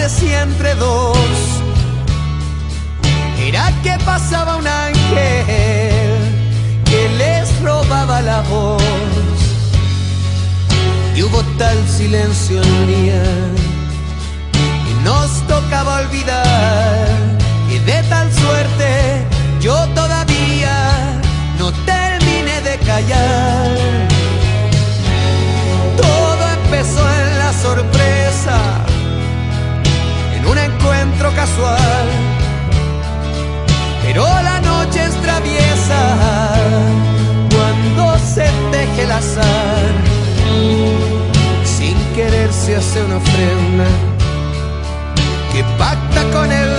si entre dos era que pasaba un ángel que les robaba la voz. Y hubo tal silencio en el día y nos tocaba olvidar. Y de tal suerte yo todavía no terminé de callar. Todo empezó en la sorpresa, en un encuentro casual. Pero la noche es traviesa cuando se teje el azar. Sin querer se hace una ofrenda que pacta con el